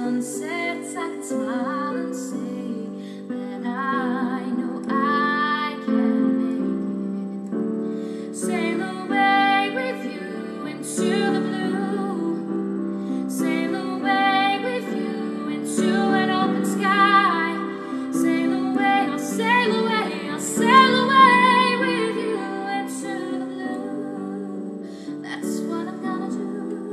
sunsets, I can smile and say that I know I can make it. Sail away with you into the blue. Sail away with you into an open sky. Sail away, I'll sail away, I'll sail away with you into the blue. That's what I'm gonna do.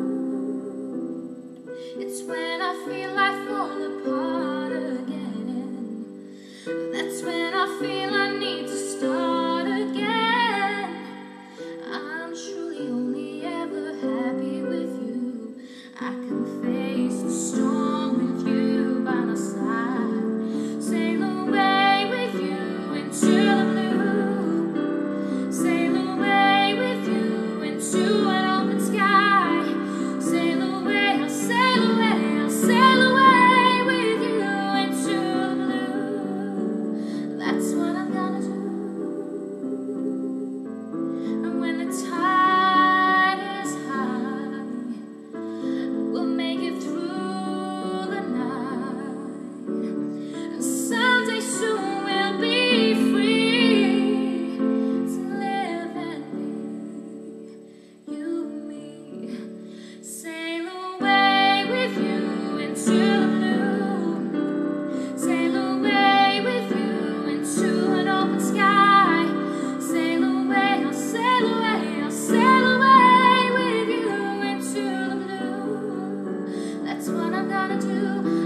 It's when I feel I fall apart again. That's when I feel I need to start again. I'm truly only ever happy with you. I can face the storm with you by my side. Sail away with you into the blue. Sail away with you into an open sky. Sail away, I'll sail away, I'll sail away with you into the blue. That's what I'm gonna do. And when the tide is high, we'll make it through the night. And someday soon we'll be free to live and be you and me. Sail away with you into the blue. Sail away with you into an open sky. Sail away, I'll sail away, I'll sail away with you into the blue. That's what I'm gonna do.